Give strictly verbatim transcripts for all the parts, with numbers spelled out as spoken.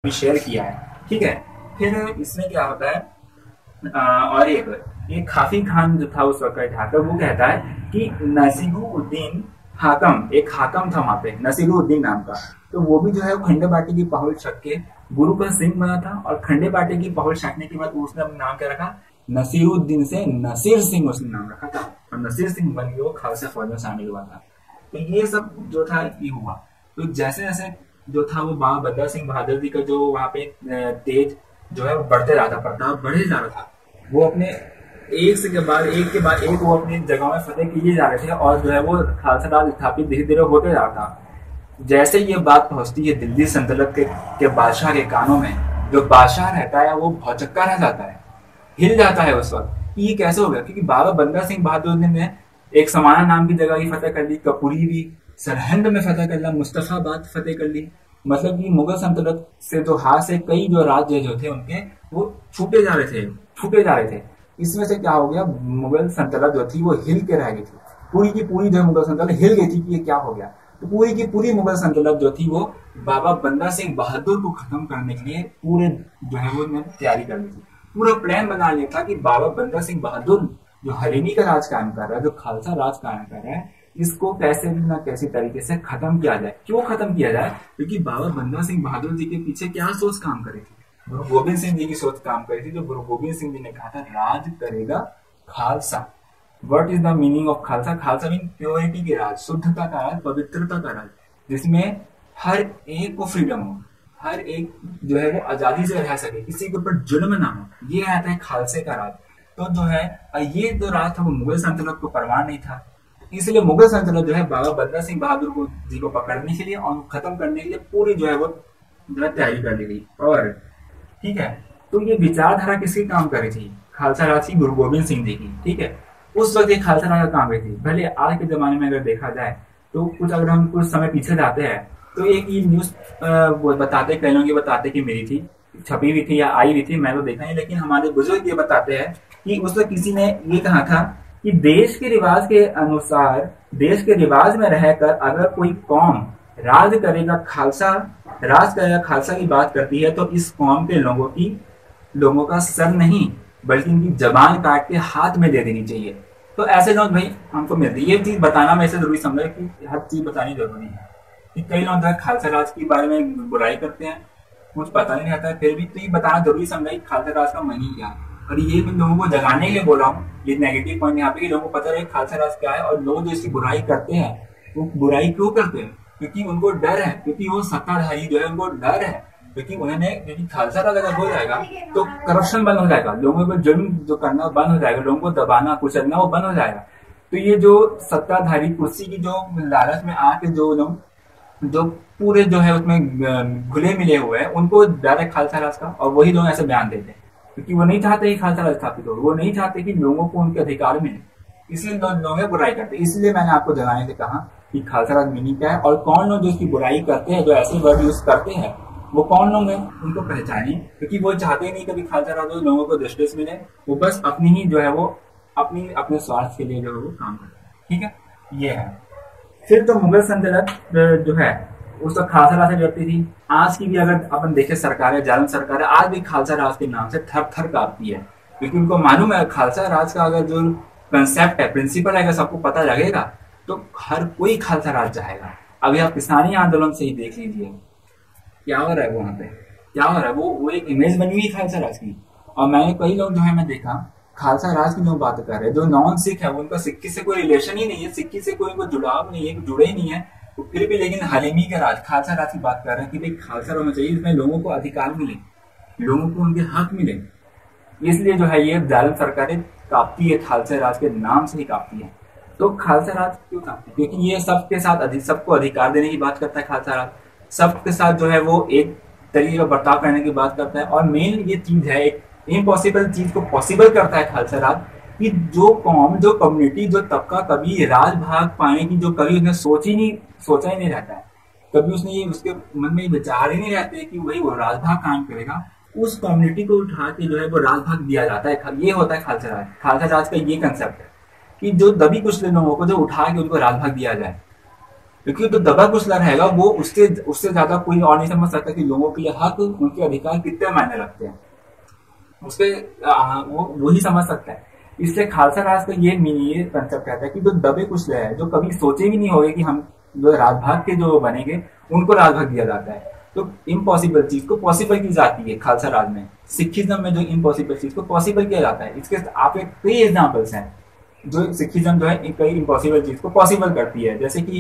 Share किया है, ठीक है। फिर इसमें क्या होता है, आ, और एक एक खाफी खान जो था उस वक्त का ठाकर, वो कहता है कि नसीरुद्दीन हाकम, एक हाकम था वहां पे नसीरुद्दीन नाम का, तो वो भी जो है खंडे बाटे की पहुल छक के गुरु का सिंह बना था। और खंडे बाटे की पहुल छकने के बाद उसने अपना नाम क्या रखा, नसीरुद्दीन से नसीर सिंह उसने नाम रखा था, और नसीर सिंह बन के वो खालसा फौज में शामिल हुआ था। तो ये सब जो था ये हुआ। तो जैसे जैसे जो था वो बाबा बंदा सिंह बहादुर जी का जो वहां पे तेज जो है वो बढ़ते रहा था, प्रताप बढ़े जा रहा था। वो अपने एक से के बाद एक के बाद एक वो अपनी जगह में फतेह किए जा रहे थे, और जो है वो खालसा राज स्थापित धीरे धीरे होते जा रहा था। जैसे ये बात पहुंचती है दिल्ली सल्तनत के, के बादशाह के कानों में, जो बादशाह रहता है वो भौचक्का रह जाता है, हिल जाता है उस वक्त। ये कैसे हो गया, क्योंकि बाबा बंदा सिंह बहादुर ने एक समाना नाम की जगह भी फतेह कर ली, कपूरी भी, सरहिंद में फतेह कर लिया, मुस्तफाबाद फतेह कर ली। मतलब कि मुगल सल्तनत से जो हाथ से कई जो राज्य जो थे उनके वो छूटे जा रहे थे, छूटे जा रहे थे। इसमें से क्या हो गया, मुगल सल्तनत जो थी वो हिल के रह गई थी, पूरी की पूरी जो मुगल सल्तनत हिल गई थी कि ये क्या हो गया। तो पूरी की पूरी मुगल सल्तनत जो थी वो बाबा बंदा सिंह बहादुर को खत्म करने के लिए पूरे जो है वो तैयारी कर ली थी। पूरा प्लान बना लिया था कि बाबा बंदा सिंह बहादुर जो हरियाणी का राज कायम कर रहा है, जो खालसा राज कायम कर रहा है, इसको कैसे भी ना कैसी तरीके से खत्म किया जाए। क्यों खत्म किया जाए, क्योंकि बाबा बंदा सिंह बहादुर जी के पीछे क्या सोच काम करी थी, गुरु गोविंद सिंह जी की सोच काम करी थी। जो गुरु गोविंद सिंह जी ने कहा था राज करेगा Khalsa. What is the meaning of Khalsa? Khalsa mean purity के राज, शुद्धता का राज, पवित्रता का राज, जिसमें हर एक को फ्रीडम हो, हर एक जो है वो आजादी से रह सके, किसी के ऊपर जुल्म ना हो। ये आता है खालसे का राज। तो जो है ये जो राज था वो मुगल सल्तनत को परवान नहीं था, इसलिए मुगल सल्तनत जो है बाबा बंदा सिंह बहादुर को जी को पकड़ने के लिए और खत्म करने के लिए पूरी जो है वो तैयारी कर ली गई। और ठीक है, तो ये विचारधारा किसकी काम करी थी? खालसा राज की, गुरु गोविंद सिंह जी की। ठीक है, उस वक्त ये खालसा राज का काम करी थी। भले आज के जमाने में अगर देखा जाए तो कुछ, अगर हम कुछ समय पीछे जाते हैं तो एक ये न्यूज बताते, कई लोग ये बताते कि मेरी थी, छपी हुई थी या आई हुई थी, मैं तो देखा नहीं, लेकिन हमारे बुजुर्ग ये बताते हैं कि उस वक्त किसी ने ये कहा था कि देश के रिवाज के अनुसार, देश के रिवाज में रहकर अगर कोई कौम राज करेगा खालसा, राज करेगा खालसा की बात करती है तो इस कौम के लोगों की लोगों का सर नहीं बल्कि इनकी जबान काट के हाथ में दे देनी चाहिए। तो ऐसे लोग भाई हमको मिलते, ये चीज बताना मैं इसे जरूरी समझा कि हर चीज बतानी जरूरी है कि कई लोग खालसा राज के बारे में बुराई करते हैं, कुछ पता नहीं रहता है, फिर भी तो ये बताना जरूरी समझा कि खालसा राज का मनी क्या है। और ये मैं लोगों को जगाने के लिए बोला हूँ, ये नेगेटिव पॉइंट यहाँ पे कि लोगों को पता रहे खालसा राज क्या है। और लोग जो इसकी बुराई करते हैं वो बुराई क्यों करते हैं? क्योंकि उनको डर है, क्योंकि वो सत्ताधारी जो है उनको डर है, क्योंकि उन्होंने, क्योंकि खालसा राज अगर हो जाएगा तो करप्शन बंद हो जाएगा, लोगों को जुल्म जो करना बंद हो जाएगा, लोगों को दबाना कुचलना वो बंद हो जाएगा। तो ये जो सत्ताधारी कुर्सी की जो लालच में आके जो लोग जो पूरे जो है उसमें घुले मिले हुए हैं उनको डर है खालसा राज का, और वही लोग ऐसे बयान देते हैं क्योंकि वो नहीं चाहते कि खालसा राज स्थापित हो, वो नहीं चाहते कि लोगों को उनके अधिकार मिले, इसलिए लोग लोग बुराई करते हैं। इसलिए मैंने आपको जगाने से कहा कि खालसा राज मीनिंग क्या है, और कौन लोग जो इसकी बुराई करते हैं, जो ऐसे वर्ड यूज करते हैं वो कौन लोग हैं, उनको पहचानिए, क्योंकि वो चाहते ही नहीं कभी खालसा राज हो, लोगों को जस्टिस मिले, वो बस अपनी ही जो है वो अपनी अपने स्वार्थ के लिए जो है वो काम करते हैं। ठीक है, ये है। फिर तो मुगल सल्तनत जो है उस वक्त खालसा राज से डरती थी। आज की भी अगर अपन देखे सरकारें, जालिम सरकारें आज भी खालसा राज के नाम से थर थर कांपती है, क्योंकि उनको मालूम है खालसा राज का अगर जो कंसेप्ट है, प्रिंसिपल है, अगर सबको पता लगेगा तो हर कोई खालसा राज चाहेगा। अभी आप किसानी आंदोलन से ही देख लीजिए क्या हो रहा है, वहां पे क्या हो रहा है, वो वो एक इमेज बनी हुई खालसा राज की। और मैंने कई लोग जो है मैं देखा खालसा राज की जो बात कर रहे हैं, जो नॉन सिख है उनका सिक्की से कोई रिलेशन ही नहीं है, सिक्की से कोई उनको जुड़ाव नहीं है, जुड़े ही नहीं है, तो फिर भी लेकिन हलीमी के राज, खालसा राज की बात कर रहे हैं कि भाई खालसा होना चाहिए, इसमें लोगों को अधिकार मिले, लोगों को उनके हक मिले। इसलिए जो है ये जालिम सरकारें कांपती है, खालसा राज के नाम से ही कांपती है। तो खालसा राज क्यों कांपती है? क्योंकि ये सबके साथ सबको अधिकार देने की बात करता है खालसा राज, सबके साथ जो है वो एक तरीके का बर्ताव करने की बात करता है। और मेन ये चीज है, एक इम्पॉसिबल चीज को पॉसिबल करता है खालसा राज, कि जो कौम, जो कम्युनिटी, जो तबका कभी राज भाग पाने की जो कभी उसने सोच ही नहीं सोचा ही नहीं रहता है, कभी उसने ये उसके मन में विचार ही नहीं रहते कि वही वो राज भाग काम करेगा, उस कम्युनिटी को उठा के जो है वो राज भाग दिया जाता है। ये होता है खालसा राज। खालसा राज का ये कंसेप्ट है कि जो दबी कुचले लोगों को जो उठा के उनको राज भाग दिया जाए। क्योंकि तो दबा कुचला रहेगा वो उससे उससे ज्यादा कोई और नहीं समझ सकता कि लोगों के लिए हक, उनके अधिकार कितने मायने रखते हैं, उसपे वो वही समझ सकता है। इसलिए खालसा राज का ये ये कंसेप्ट रहता है कि जो दबे कुचले है, जो कभी सोचे भी नहीं होंगे कि हम जो राजभाग के जो बनेंगे उनको राजभाग दिया जाता है, तो इम्पॉसिबल चीज को पॉसिबल की जाती है खालसा राज में। सिखिज्म में जो इम्पॉसिबल चीज को पॉसिबल किया जाता है, इसके आप एक कई एग्जाम्पल्स हैं जो सिखिज्म जो है कई इम्पॉसिबल चीज को पॉसिबल करती है। जैसे कि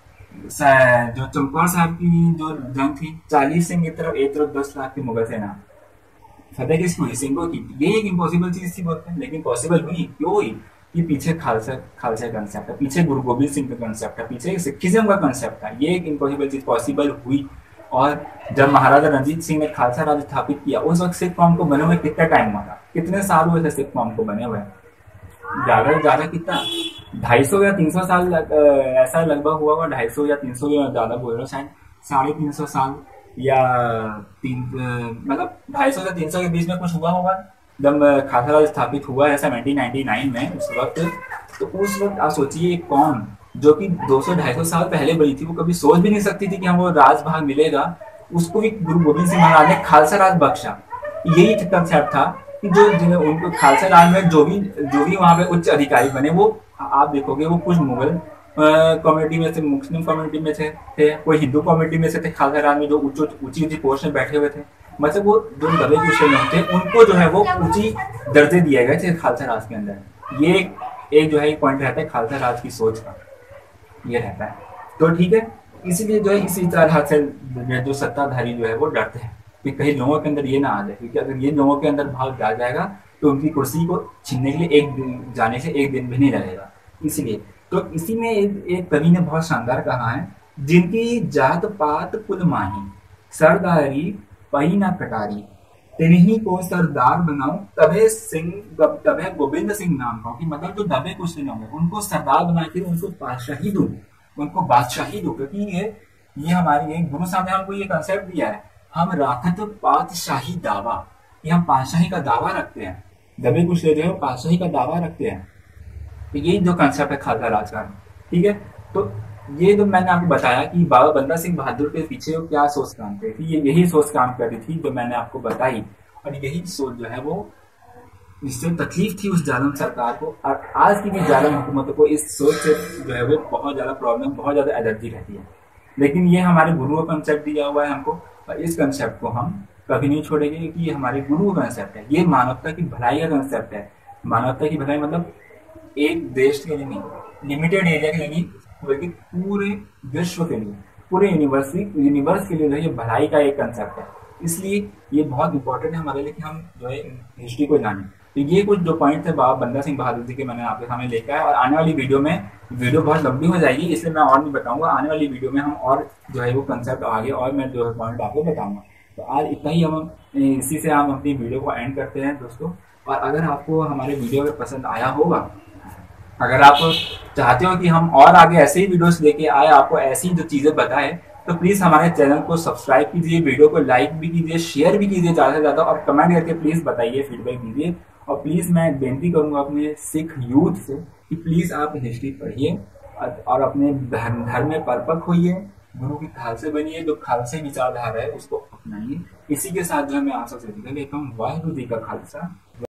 जो चमकौर साहब की जो जंग थी, चालीस सिंह एक तरफ एक तरफ दस लाख की मुगल सेना, फतेह किसकी हुई? सिंघों की। ये एक इम्पॉसिबल चीज थी बोलते हैं, लेकिन पॉसिबल हुई। क्यों हुई? कि पीछे खालसा खालसा कंसेप्ट है, पीछे गुरु गोविंद सिंह का कंसेप्ट है, पीछे सिखिज्म का कंसेप्ट है। ये एक इम्पॉसिबल चीज पॉसिबल हुई। और जब महाराजा रणजीत सिंह ने खालसा राज स्थापित किया, उस वक्त सिख कौम को बने हुए कितना टाइम हुआ था? कितने साल हुए थे सिख कौम को बने हुए? ज्यादा से ज्यादा कितना, ढाई सौ या तीन सौ साल लग, ऐसा लगभग हुआ होगा। ढाई सौ या तीन सौ या ज्यादा बोल रहा हूँ, शायद साढ़े तीन सौ साल या तीन, मतलब ढाई सौ से तीन सौ के बीच में कुछ हुआ होगा जब खालसा राज स्थापित हुआ है सेवनटीन नाइनटी नाइन में, उस वक्त। तो उस वक्त आप सोचिए कौन जो कि दो सौ ढाई सौ साल पहले बनी थी, वो कभी सोच भी नहीं सकती थी कि हमको राजभाग मिलेगा, उसको भी गुरु गोविंद सिंह महाराज ने खालसा राज बख्शा। यही कंसेप्ट था कि जो उनको खालसा राज में जो भी जो भी वहां पे उच्च अधिकारी बने, वो आप देखोगे वो कुछ मुगल कम्युनिटी में थे, मुस्लिम कम्युनिटी में थे, थे कोई हिंदू कम्युनिटी में से थे, खालसा राज में जो ऊंची ऊंची पोस्ट में बैठे हुए थे। मतलब वो जो दबे कुचले लोग थे उनको जो है वो ऊंची दर्जे दिए गए थे खालसा राज के अंदर। ये एक जो है एक पॉइंट रहता है खालसा राज की सोच का, ये रहता है। तो ठीक है, इसीलिए जो है इसी तरह से जो सत्ताधारी जो है वो डरते हैं कि कहीं लोगों के अंदर ये ना आ जाए, क्योंकि अगर ये लोगों के अंदर भाव आ जाएगा तो उनकी कुर्सी को छीनने के लिए एक दिन जाने से एक दिन भी नहीं लगेगा। इसीलिए तो इसी में एक, एक कवि ने बहुत शानदार कहा है, जिनकी जात पात कुल माही, सरदारी पही ना कटारी, तिन्ही को सरदार बनाऊं तबे सिंह तबे गोविंद सिंह नाम का। कि मतलब जो दबे कुचले लोग हैं उनको सरदार बना के उनको बादशाही दूं, उनको बादशाही दूं। क्योंकि ये ये हमारी एक गुरु साहब ने हमको ये कंसेप्ट दिया है, हम राखत पातशाही दावा, कि हम पातशाही का दावा रखते हैं। दबे कुचले जो है पातशाही का दावा रखते हैं। तो यही जो कंसेप्ट है खालसा राज का, ठीक है। तो ये जो मैंने आपको बताया कि बाबा बंदा सिंह बहादुर के पीछे वो क्या सोच काम कर रही थी, ये यही सोच काम कर रही थी जो मैंने आपको बताई। और यही सोच जो है वो इससे तकलीफ थी उस जालिम सरकार को, और आज की भी जालिम हुकूमतों को इस सोच से जो है वो बहुत ज्यादा प्रॉब्लम, बहुत ज्यादा एलर्जी रहती है। लेकिन ये हमारे गुरुओं का कंसेप्ट दिया हुआ है हमको, और इस कंसेप्ट को हम कभी नहीं छोड़ेंगे, क्योंकि ये हमारे गुरुओं का कंसेप्ट है। ये मानवता की भलाई का कंसेप्ट है। मानवता की भलाई मतलब एक देश के लिए नहीं, लिमिटेड एरिया के लिए नहीं, बल्कि पूरे विश्व के लिए, पूरे यूनिवर्स यूनिवर्स के लिए जो है ये भलाई का एक कंसेप्ट है। इसलिए ये बहुत इंपॉर्टेंट है हमारे लिए कि हम जो है हिस्ट्री को जानें। तो ये कुछ जो पॉइंट थे बाबा बंदा सिंह बहादुर जी के मैंने आपके सामने लेकर आया। और आने वाली वीडियो में, वीडियो बहुत लंबी हो जाएगी इसलिए मैं और नहीं बताऊंगा। आने वाली वीडियो में हम और जो है वो कंसेप्ट आगे और मैं जो है पॉइंट आपको बताऊंगा। तो आज इतना ही, हम इसी से हम अपनी वीडियो को एंड करते हैं दोस्तों। और अगर आपको हमारे वीडियो अगर पसंद आया होगा, अगर आप चाहते हो कि हम और आगे ऐसे ही वीडियोस लेके आए, आपको ऐसी जो चीजें बताएं, तो प्लीज हमारे चैनल को सब्सक्राइब कीजिए, वीडियो को लाइक भी कीजिए, शेयर भी कीजिए ज्यादा से ज्यादा, और कमेंट करके प्लीज बताइए, फीडबैक दीजिए। और प्लीज मैं बेनती करूंगा अपने सिख यूथ से कि प्लीज आप हिस्ट्री पढ़िए और अपने धर्म धर्म में परपक होइए, गुरु की खालसे बनिए, जो खालसे विचारधारा है उसको अपनाइए। इसी के साथ जो है मैं आप सबसे विदा लेता हूँ। वाहिगुरु जी का खालसा।